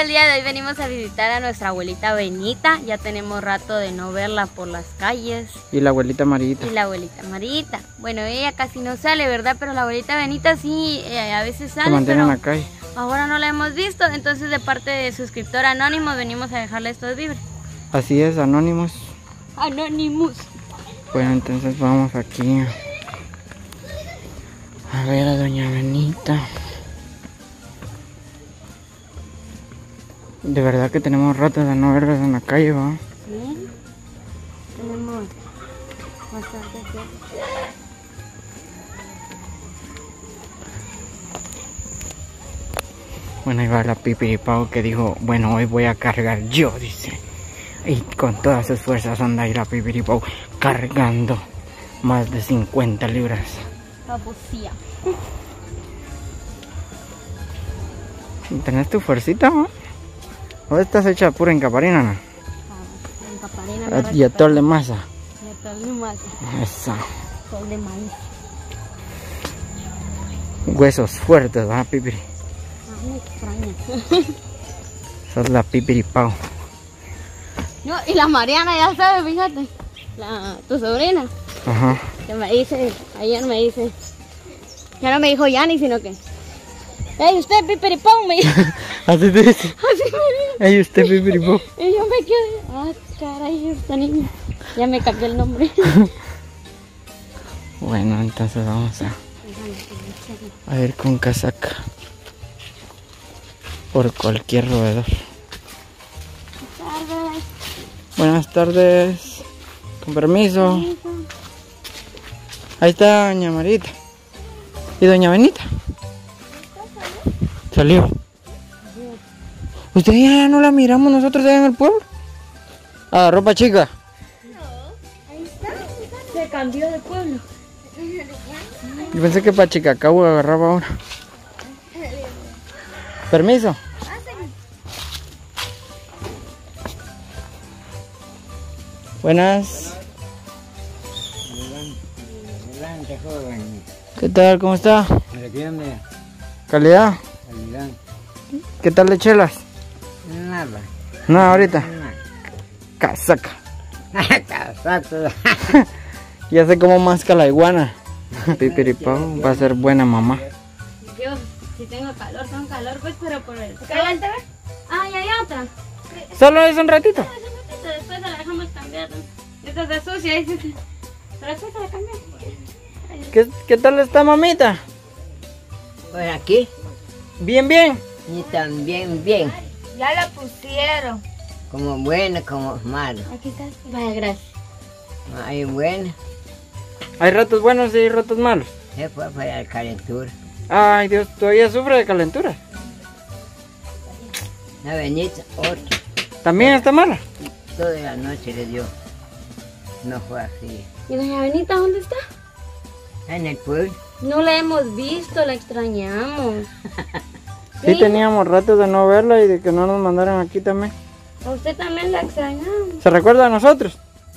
el día de hoy venimos a visitar a nuestra abuelita Benita. Ya tenemos rato de no verla por las calles. Y la abuelita Marita. Y la abuelita Marita. Bueno, ella casi no sale, ¿verdad? Pero la abuelita Benita sí, a veces sale. Se mantiene pero en la calle. ahora no la hemos visto. Entonces, de parte de suscriptor Anónimo, venimos a dejarle estos víveres. Así es, Anónimos. Anonymous. Bueno, entonces vamos aquí a ver a doña Benita. De verdad que tenemos rato de no verlas en la calle, ¿va? Sí, tenemos bastante tiempo. Bueno, ahí va la Pipiripao que dijo, bueno, hoy voy a cargar yo, dice. Y con todas sus fuerzas anda ahí la Pipiripao cargando más de 50 libras. Papucía. ¿Tenés tu fuercita, no? ¿O estás hecha pura encaparina, no? Y atol de masa. Y atol de masa. Esa. Atol de maíz. Huesos fuertes, ¿verdad, Pipiri? Me extraña. Esa es la Pipiripao. No, y la Mariana ya sabe, fíjate. Tu sobrina. Ajá. Que me dice, ayer me dice. Ya no me dijo Yani, sino que. ¡Ey, usted, Pipiripao! Me dijo. Así te dice. Así me dijo. ¡Ey, usted, Pipiripao! Y yo me quedé. Ah, caray, esta niña. Ya me cambió el nombre. Bueno, entonces vamos a ir con casaca. Por cualquier roedor. Buenas tardes. Con permiso. Ahí está doña Marita. ¿Y doña Benita? Salió. ¿Usted ya no la miramos nosotros allá en el pueblo? Ah, ropa chica. No, ahí está. Se cambió de pueblo. Yo pensé que para Chicacabo agarraba ahora. Permiso. Buenas. Adelante, joven. ¿Qué tal? ¿Cómo está? ¿Entiende? ¿Calidad? Adelante. ¿Qué tal de chelas? Nada. No, ahorita. Nada. Casaca. Casaco. Ya sé cómo masca la iguana. Pipiripao va a ser buena mamá. Yo, si tengo calor, pues, pero por el caliente, ¿ves? Ah, y hay otra. ¿Solo es un ratito? Después la dejamos cambiar. Esta se sucia, dice. Pero después se la cambiamos. ¿Qué tal está, mamita? Por aquí. Bien, bien. Y también bien. Ya la pusieron. Como bueno, como malo. Aquí está. Vaya, gracias. Hay bueno. Hay ratos buenos y hay ratos malos. Se fue para la calentura. Ay, Dios, todavía sufre de calentura. La Benita, otra. ¿También está mala? Toda la noche le dio. No fue así. ¿Y doña Benita dónde está? En el pueblo. No la hemos visto, la extrañamos. Sí, teníamos ratos de no verla y de que no nos mandaran aquí también. A usted también la extrañamos. ¿Se recuerda a nosotros?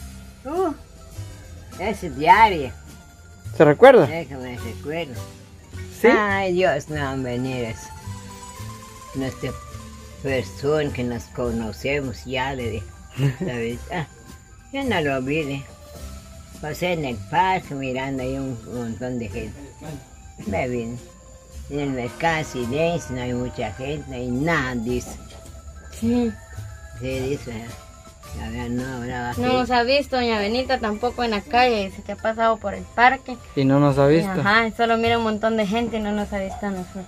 Es diario. ¿Se recuerda? Déjame recuerdo. Sí. Ay, Dios, no han venido. Nuestra persona que nos conocemos ya le dije. ¿Sabes? Yo no lo olvidé. Pasé en el parque mirando ahí un montón de gente. Me vine. En el mercado silencio, no hay mucha gente, no hay nada, dice. Sí. Sí, dice. A ver, no habrá No nos ha visto doña Benita tampoco en la calle. Dice que ha pasado por el parque. Y no nos ha visto. Ajá, y solo mira un montón de gente y no nos ha visto a nosotros.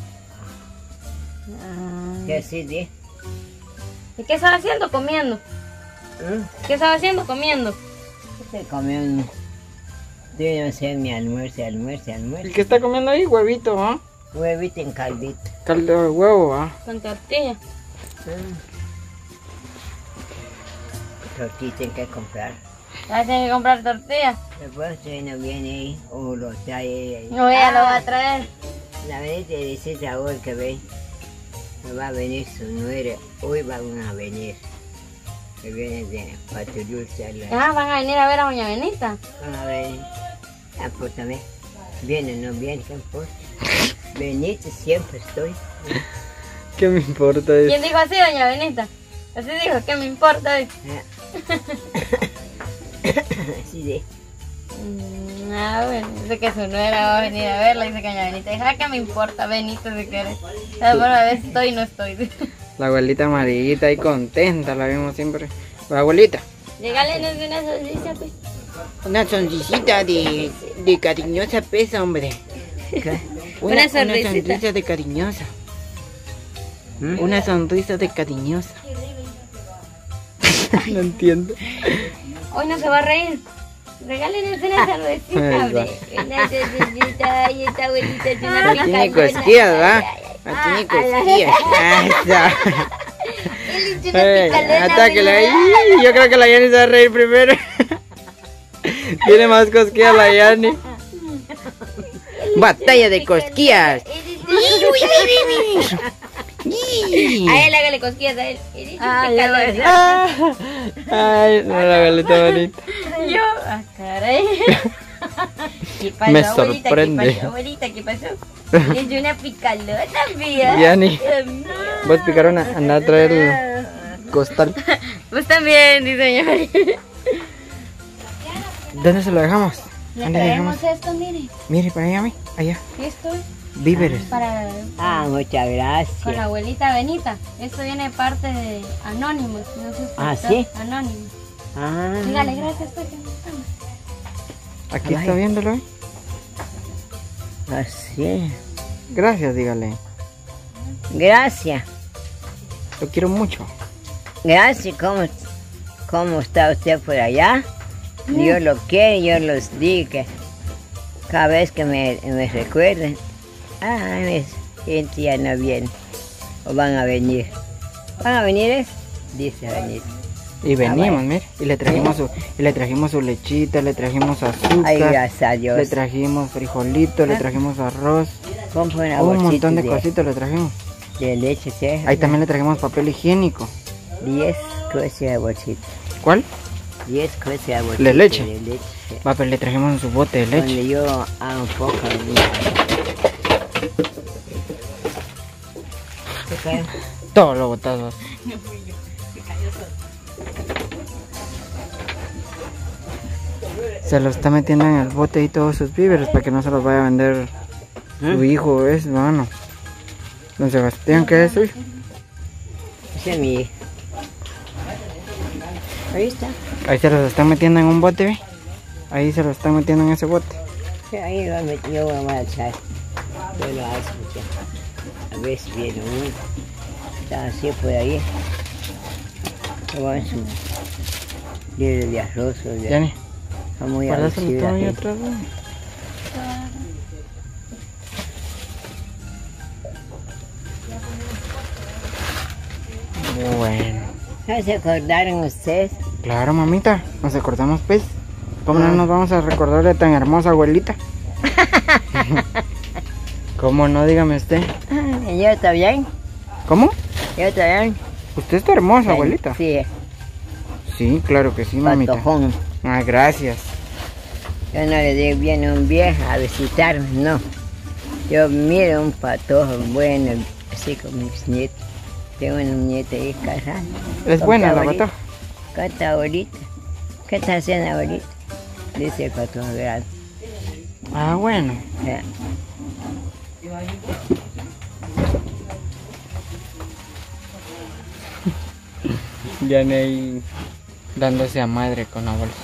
¿Qué sí, di? ¿Y qué estaba haciendo? Comiendo. ¿Qué estaba haciendo? Comiendo. Se comió un... Yo no sé, mi almuerzo. ¿Y qué está comiendo ahí? Huevito, ¿ah? Huevito en caldito. Caldo de huevo, ¿ah? Con tortilla. Tortilla hay que comprar. Ya tiene que comprar tortilla. Después no viene ahí o lo trae ahí. No, ella lo va a traer. La vez te dice Raúl que ve, me va a venir su nuera, hoy van a venir. Que viene de Patululce. Ah, van a venir a ver a doña Benita. Van a venir. Ah, pues también. Viene, no viene, ¿qué importa? Benito siempre estoy. ¿Qué me importa ¿Quién eso? dijo así, doña Benita? Así dijo, ¿qué me importa? Sí, sí. Bueno, dice que su nuera va a venir a verla, dice que doña Benita dijo, ¿qué me importa, Benito, si quieres? Bueno, a veces estoy y no estoy. La abuelita amarillita y contenta, la vemos siempre. La abuelita. Regálenos una sonrisa, pues. Una sonrisita de cariñosa pesa, hombre. Una sonrisita. sonrisa de cariñosa. Una sonrisa de cariñosa. No entiendo. Hoy no se va a reír. Regálenos una cervecita, Ahí va. hombre. Una cervecita, y esta abuelita es una La tiene picadona. cosquillas, ¿va? La tiene cosquillas. Ah, está. Él hizo una picalona, Atáquela ahí. abuelita. Yo creo que la Yani se va a reír primero. Tiene más cosquillas la Yani. Batalla de cosquillas. A él hágale cosquillas a él. Él hizo un picalón. Ay, no, la abuelita bonita. Yo, caray. ¿Qué pasó, Me abuelita? sorprende. ¿Qué pasó, abuelita? ¿Qué pasó? Es una picalona, mía. Yani, vos picarona, anda a traer el costal. Pues también, dice doña María. ¿Dónde se lo dejamos? Le ¿Dónde le dejamos? traemos esto, mire. Mire, para allá, allá. Esto Víveres. para Ah, muchas con la gracias. abuelita Benita. Esto viene de parte de Anónimos. No sé si Ah, está- ¿sí? Anónimos. Ah, Dígale gracias, pues. que no estamos. Aquí está viéndolo, ¿eh? así. Gracias, dígale. Gracias. Lo quiero mucho. Gracias. ¿Cómo está usted por allá? Yo lo quiero, yo los digo que cada vez que me recuerden, mi gente ya no viene, o van a venir. ¿Van a venir? Dice venir. Y venimos, bueno. mire. Y le trajimos su lechita, le trajimos azúcar. Ay, gracias a Dios. Le trajimos frijolito, le trajimos arroz. Compra una Un bolsita montón de cositas le trajimos. de leche, ¿sí? Ahí también le trajimos papel higiénico. 10 cosas de bolsita. ¿Cuál? 10 cosas de bolsita. ¿De leche? De leche, sí. Va, pues le trajimos su bote de leche. Donde yo hago un poco de... Todo lo botado. Se lo está metiendo en el bote y todos sus víveres para que no se los vaya a vender su hijo, es mano. Don Sebastián, ¿qué es su hijo? Ese es mi hijo. Ahí está. Ahí se los están metiendo en un bote, ¿ve? Ahí se los están metiendo en ese bote. Sí, ahí yo voy a echar. Yo lo hago ya. A veces viene uno. Está así por ahí. Yo voy a su libro de arroz o de... Yani, Está muy guárdaselo abusiva todo la ahí gente. atrás, ¿ve? Bueno, ¿No se acordaron ustedes? claro, mamita, nos acordamos, pues. ¿Cómo no nos vamos a recordar de tan hermosa abuelita? ¿Cómo no? Dígame usted. Yo también. ¿Cómo? Yo también. Usted está hermosa, abuelita. Sí, Sí, claro que sí, mamita. patojón. Ah, gracias. Yo no le digo, viene un viejo a visitarme, no. Yo miro un patojo bueno, así como mis nietos. Tengo un nieto ahí casado. Es buena la patoja. ¿Qué está ahorita? ¿Qué está haciendo ahorita? Dice el patojo grande. Ah, bueno. Ya. Ya ahí dándose a madre con la bolsa.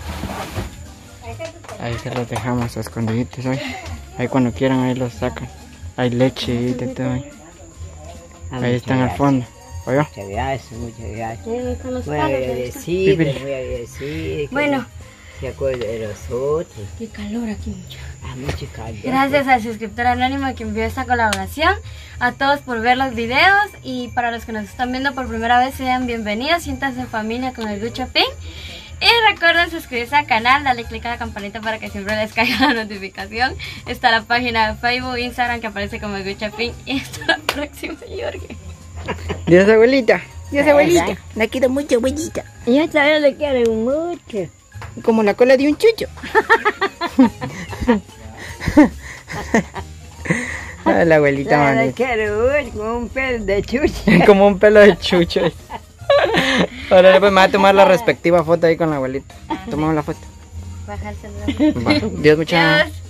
Ahí se los dejamos escondiditos hoy. Ahí cuando quieran ahí los sacan. Hay leche y de todo ahí. Ahí están al fondo. ¿Oye? Muchas gracias, muchas gracias. Ahí están los Muy palos. agradecido, Pipiri. muy agradecido. Bueno. Se acuerda de los otros. Qué calor aquí, mucho. Mucho calor. Gracias al suscriptor anónimo que envió esta colaboración, a todos por ver los videos y para los que nos están viendo por primera vez sean bienvenidos, siéntanse en familia con el Good Shopping y recuerden suscribirse al canal, darle click a la campanita para que siempre les caiga la notificación. Está la página de Facebook, Instagram que aparece como el Good Shopping y hasta la próxima, Jorge. Dios, abuelita. Dios, abuelita. La quiero mucho, abuelita. Yo también le quiero mucho. Como la cola de un chucho. La abuelita La Manny. quiero ver con un pelo de chucha. Como un pelo de chucho. Ahora pues me va a tomar la respectiva foto ahí con la abuelita. Tomamos la foto. Baja el celular. Va. Dios, muchas. Adiós.